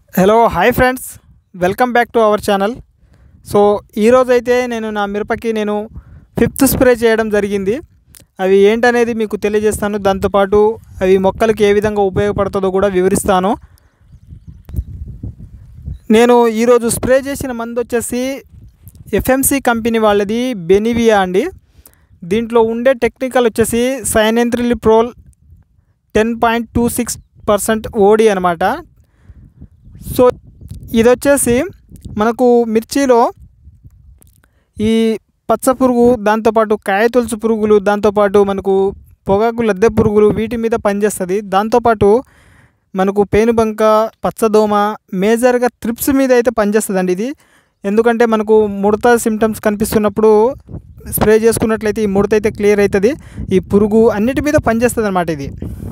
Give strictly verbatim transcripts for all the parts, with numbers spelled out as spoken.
Hello hi friends, welcome back to our channel. So ఈరోజు అయితే నేను నా మిరపకి నేను ఫిఫ్త్ స్ప్రే చేయడం జరిగింది. అవి ఏంటనేది మీకు తెలియజేస్తాను. దాంతోపాటు అవి మొక్కలకి ఏ విధంగా ఉపయోగపడుతుందో కూడా వివరిస్తాను. నేను ఈరోజు స్ప్రే చేసిన మందు వచ్చేసి ఎఫ్ఎంసి కంపెనీ వాళ్ళది బెనివియా అండి. దీంట్లో ఉండే టెక్నికల్ వచ్చేసి cyantraniliprole ten point two six percent OD అనమాట. సో ఇది వచ్చేసి మనకు మిర్చిలో ఈ పచ్చ పురుగు, దాంతోపాటు కాయతొలుచు పురుగులు, దాంతోపాటు మనకు పొగాకు లద్దె పురుగులు వీటి మీద పనిచేస్తుంది. దాంతోపాటు మనకు పేనుబంక, పచ్చదోమ, మేజర్గా త్రిప్స్ మీద అయితే పనిచేస్తుందండి ఇది. ఎందుకంటే మనకు ముడత సిమ్టమ్స్ కనిపిస్తున్నప్పుడు స్ప్రే చేసుకున్నట్లయితే ఈ ముడత అయితే క్లియర్ అవుతుంది. ఈ పురుగు అన్నిటి మీద పనిచేస్తుంది అన్నమాట ఇది.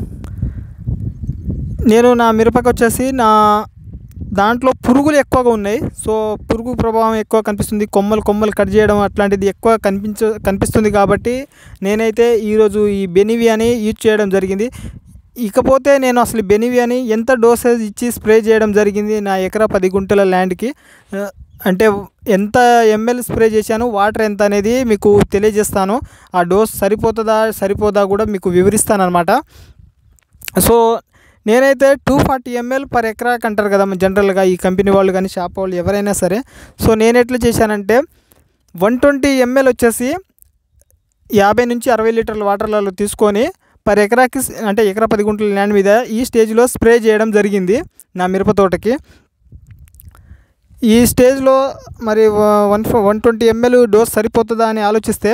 నేను నా మిరపకు వచ్చేసి నా దాంట్లో పురుగులు ఎక్కువగా ఉన్నాయి. సో పురుగు ప్రభావం ఎక్కువ కనిపిస్తుంది. కొమ్మలు కొమ్మలు కట్ చేయడం అట్లాంటిది ఎక్కువ కనిపించ కనిపిస్తుంది కాబట్టి నేనైతే ఈరోజు ఈ బెనివియాని యూజ్ చేయడం జరిగింది. ఇకపోతే నేను అసలు బెనివియాని ఎంత డోసేజ్ ఇచ్చి స్ప్రే చేయడం జరిగింది నా ఎకరా పది గుంటల ల్యాండ్కి, అంటే ఎంత ఎంఎల్ స్ప్రే చేశాను, వాటర్ ఎంత అనేది మీకు తెలియజేస్తాను. ఆ డోస్ సరిపోతుందా సరిపోదా కూడా మీకు వివరిస్తాను అనమాట. సో నేనైతే టూ ఫార్టీ ఎంఎల్ పర్ ఎకరాకి అంటారు కదా జనరల్గా ఈ కంపెనీ వాళ్ళు కానీ షాప్ వాళ్ళు ఎవరైనా సరే. సో నేను ఎట్లా చేశానంటే వన్ ట్వంటీ ఎంఎల్ వచ్చేసి యాభై నుంచి అరవై లీటర్ల వాటర్లలో తీసుకొని పర్ ఎకరాకి, అంటే ఎకరా పది గుంటల ల్యాండ్ మీద ఈ స్టేజ్లో స్ప్రే చేయడం జరిగింది నా మిరప తోటకి. ఈ స్టేజ్లో మరి one one twenty ML dose సరిపోతుందా అని ఆలోచిస్తే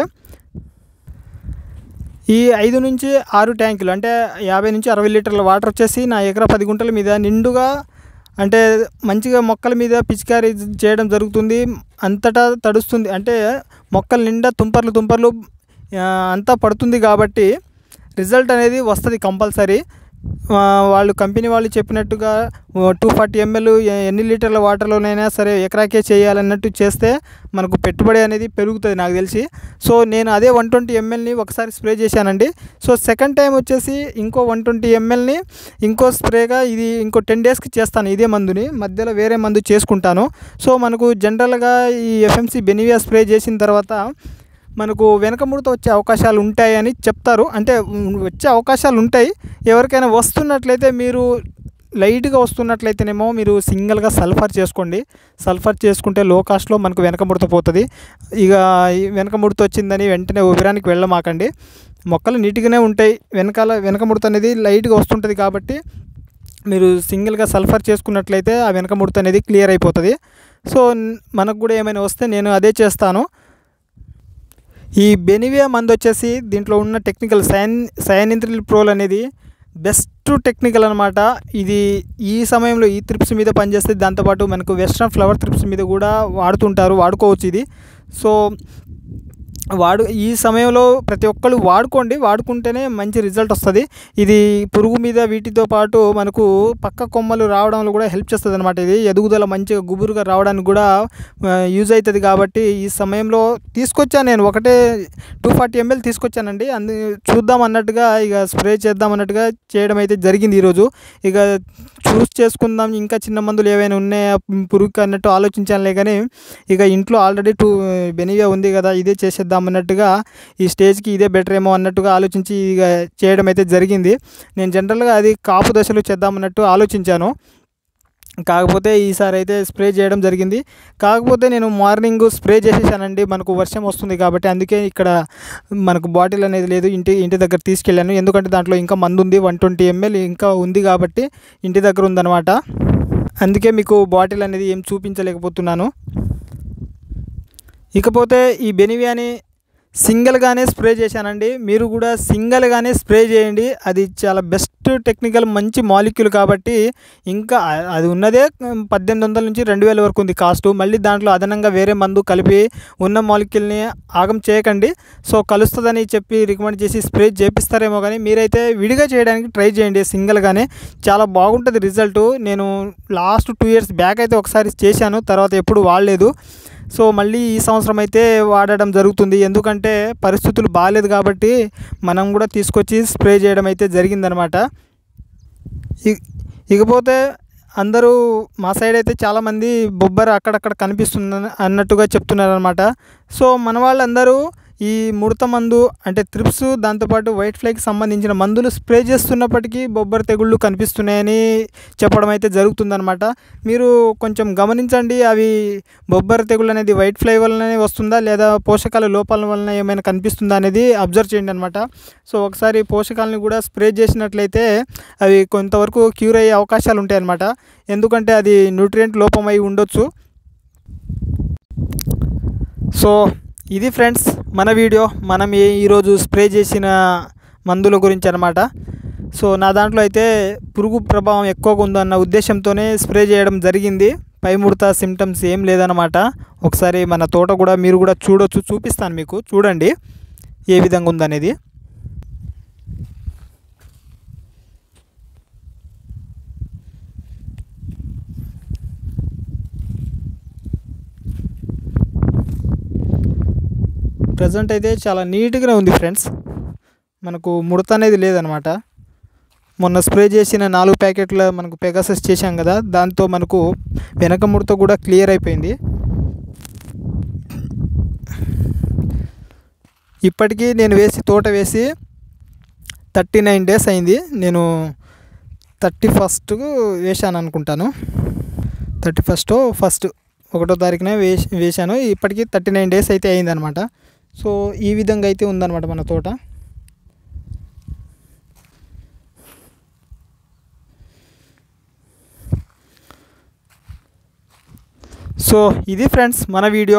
ఈ ఐదు నుంచి ఆరు ట్యాంకులు, అంటే యాభై నుంచి అరవై లీటర్ల వాటర్ వచ్చేసి నా ఎకరా పది గుంటల మీద నిండుగా, అంటే మంచిగా మొక్కల మీద పిచికారీ చేయడం జరుగుతుంది. అంతటా తడుస్తుంది, అంటే మొక్కల నిండా తుంపర్లు తుంపర్లు అంతా పడుతుంది. కాబట్టి రిజల్ట్ అనేది వస్తుంది కంపల్సరీ. వాళ్ళు కంపెనీ వాళ్ళు చెప్పినట్టుగా టూ ఫార్టీ ఎంఎల్ ఎన్ని లీటర్ల వాటర్లోనైనా సరే ఎకరాకే చేయాలన్నట్టు చేస్తే మనకు పెట్టుబడి అనేది పెరుగుతుంది నాకు తెలిసి. సో నేను అదే వన్ ట్వంటీ ఎంఎల్ని ఒకసారి స్ప్రే చేశానండి. సో సెకండ్ టైం వచ్చేసి ఇంకో వన్ ట్వంటీ ఎంఎల్ని ఇంకో స్ప్రేగా ఇది ఇంకో టెన్ డేస్కి చేస్తాను. ఇదే మందుని మధ్యలో వేరే మందు చేసుకుంటాను. సో మనకు జనరల్గా ఈ ఎఫ్ఎంసి బెనివియా స్ప్రే చేసిన తర్వాత మనకు వెనక ముడత వచ్చే అవకాశాలు ఉంటాయని చెప్తారు. అంటే వచ్చే అవకాశాలు ఉంటాయి. ఎవరికైనా వస్తున్నట్లయితే మీరు లైట్గా వస్తున్నట్లయితేనేమో మీరు సింగిల్గా సల్ఫర్ చేసుకోండి. సల్ఫర్ చేసుకుంటే లో కాస్ట్లో మనకు వెనక ముడత పోతుంది. ఇక వెనక ముడత వచ్చిందని వెంటనే ఉబిరానికి వెళ్ళమాకండి. మొక్కలు నీట్గానే ఉంటాయి. వెనకాల వెనక ముడత అనేది లైట్గా వస్తుంటుంది కాబట్టి మీరు సింగిల్గా సల్ఫర్ చేసుకున్నట్లయితే ఆ వెనక ముడత అనేది క్లియర్ అయిపోతుంది. సో మనకు కూడా ఏమైనా వస్తే నేను అదే చేస్తాను. ఈ బెనివియా మందు వచ్చేసి దీంట్లో ఉన్న టెక్నికల్ సైన్ సైనింత్రిలిప్రోల్ అనేది బెస్ట్ టెక్నికల్ అనమాట. ఇది ఈ సమయంలో ఈ త్రిప్స్ మీద పనిచేస్తుంది. దాంతోపాటు మనకు వెస్ట్రన్ ఫ్లవర్ త్రిప్స్ మీద కూడా వాడుతుంటారు, వాడుకోవచ్చు ఇది. సో వాడు ఈ సమయంలో ప్రతి ఒక్కళ్ళు వాడుకోండి, వాడుకుంటేనే మంచి రిజల్ట్ వస్తుంది. ఇది పురుగు మీద వీటితో పాటు మనకు పక్క కొమ్మలు రావడంలో కూడా హెల్ప్ చేస్తుంది అనమాట. ఇది ఎదుగుదల మంచిగా గుబురుగా రావడానికి కూడా యూజ్ అవుతుంది. కాబట్టి ఈ సమయంలో తీసుకొచ్చాను నేను ఒకటే టూ ఫార్టీ ఎంఎల్ తీసుకొచ్చానండి. అందు చూద్దాం అన్నట్టుగా ఇక స్ప్రే చేద్దాం అన్నట్టుగా చేయడం అయితే జరిగింది ఈరోజు. ఇక చూస్ చేసుకుందాం, ఇంకా చిన్న మందులు ఏవైనా ఉన్నాయా పురుగుకి అన్నట్టు ఆలోచించానులే. కానీ ఇక ఇంట్లో ఆల్రెడీ టూ బెనివియా ఉంది కదా, ఇదే చేసేద్దాం అన్నట్టుగా ఈ స్టేజ్కి ఇదే బెటర్ ఏమో అన్నట్టుగా ఆలోచించి ఇక చేయడం అయితే జరిగింది. నేను జనరల్గా అది కాపు దశలో చేద్దామన్నట్టు ఆలోచించాను. కాకపోతే ఈసారి అయితే స్ప్రే చేయడం జరిగింది. కాకపోతే నేను మార్నింగ్ స్ప్రే చేసేసానండి. మనకు వర్షం వస్తుంది కాబట్టి అందుకే ఇక్కడ మనకు బాటిల్ అనేది లేదు, ఇంటి ఇంటి దగ్గర తీసుకెళ్ళాను. ఎందుకంటే దాంట్లో ఇంకా మందు ఉంది, వన్ ట్వంటీ ఎంఎల్ ఇంకా ఉంది కాబట్టి ఇంటి దగ్గర ఉందన్నమాట. అందుకే మీకు బాటిల్ అనేది ఏం చూపించలేకపోతున్నాను. ఇకపోతే ఈ బెనివియాని సింగిల్గానే స్ప్రే చేశానండి. మీరు కూడా సింగిల్గానే స్ప్రే చేయండి. అది చాలా బెస్ట్ టెక్నికల్, మంచి మాలిక్యూల్ కాబట్టి ఇంకా అది ఉన్నదే పద్దెనిమిది వందల నుంచి రెండు వేల వరకు ఉంది కాస్ట్. మళ్ళీ దాంట్లో అదనంగా వేరే మందు కలిపి ఉన్న మాలిక్యూల్ని ఆగం చేయకండి. సో కలుస్తుందని చెప్పి రికమెండ్ చేసి స్ప్రే చేపిస్తారేమో, కానీ మీరైతే విడిగా చేయడానికి ట్రై చేయండి సింగిల్గానే. చాలా బాగుంటుంది రిజల్ట్. నేను లాస్ట్ టూ ఇయర్స్ బ్యాక్ అయితే ఒకసారి చేశాను, తర్వాత ఎప్పుడు వాడలేదు. సో మళ్ళీ ఈ సంవత్సరం అయితే వాడడం జరుగుతుంది. ఎందుకంటే పరిస్థితులు బాగాలేదు కాబట్టి మనం కూడా తీసుకొచ్చి స్ప్రే చేయడం అయితే జరిగిందనమాట. ఇకపోతే అందరూ మా సైడ్ అయితే చాలామంది బొబ్బర అక్కడక్కడ కనిపిస్తుంది అన్నట్టుగా చెప్తున్నారనమాట. సో మన వాళ్ళందరూ ఈ ముడత మందు అంటే త్రిప్స్ దాంతోపాటు వైట్ ఫ్లైకి సంబంధించిన మందులు స్ప్రే చేస్తున్నప్పటికీ బొబ్బర తెగుళ్ళు కనిపిస్తున్నాయని చెప్పడం అయితే జరుగుతుందన్నమాట. మీరు కొంచెం గమనించండి, అవి బొబ్బర తెగుళ్ళు అనేది వైట్ ఫ్లై వల్లనే వస్తుందా లేదా పోషకాల లోపాల వలన ఏమైనా కనిపిస్తుందా అనేది అబ్జర్వ్ చేయండి అనమాట. సో ఒకసారి పోషకాలను కూడా స్ప్రే చేసినట్లయితే అవి కొంతవరకు క్యూర్ అయ్యే అవకాశాలు ఉంటాయి అన్నమాట. ఎందుకంటే అది న్యూట్రియంట్ లోపం అయి ఉండొచ్చు. సో ఇది ఫ్రెండ్స్ మన వీడియో, మనం ఈరోజు స్ప్రే చేసిన మందుల గురించి అనమాట. సో నా దాంట్లో అయితే పురుగు ప్రభావం ఎక్కువగా ఉందన్న ఉద్దేశంతోనే స్ప్రే చేయడం జరిగింది. పై ముడత సిమ్టమ్స్ ఏం లేదన్నమాట. ఒకసారి మన తోట కూడా మీరు కూడా చూడొచ్చు, చూపిస్తాను మీకు, చూడండి ఏ విధంగా ఉందనేది. ప్రజెంట్ అయితే చాలా నీట్గానే ఉంది ఫ్రెండ్స్, మనకు ముడత అనేది లేదనమాట. మొన్న స్ప్రే చేసిన నాలుగు ప్యాకెట్ల మనకు పెగాసస్ చేశాం కదా, దాంతో మనకు వెనక ముడత కూడా క్లియర్ అయిపోయింది. ఇప్పటికీ నేను వేసి తోట వేసి థర్టీ నైన్ డేస్ అయింది. నేను థర్టీ ఫస్ట్ వేసాను అనుకుంటాను, థర్టీ ఫస్ట్ ఫస్ట్ ఒకటో తారీఖునే వేసి వేసాను ఇప్పటికీ థర్టీ నైన్ డేస్ అయితే అయిందనమాట. సో ఈ విధంగా అయితే ఉందన్నమాట మన తోట. సో ఇది ఫ్రెండ్స్ మన వీడియో.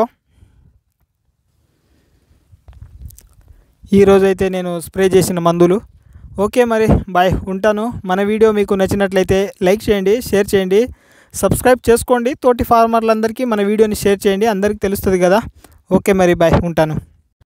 ఈరోజైతే నేను స్ప్రే చేసిన మందులు. ఓకే మరి బాయ్, ఉంటాను. మన వీడియో మీకు నచ్చినట్లయితే లైక్ చేయండి, షేర్ చేయండి, సబ్స్క్రైబ్ చేసుకోండి. తోటి ఫార్మర్లందరికీ మన వీడియోని షేర్ చేయండి, అందరికీ తెలుస్తుంది కదా. ఓకే మరి బాయ్, ఉంటాను.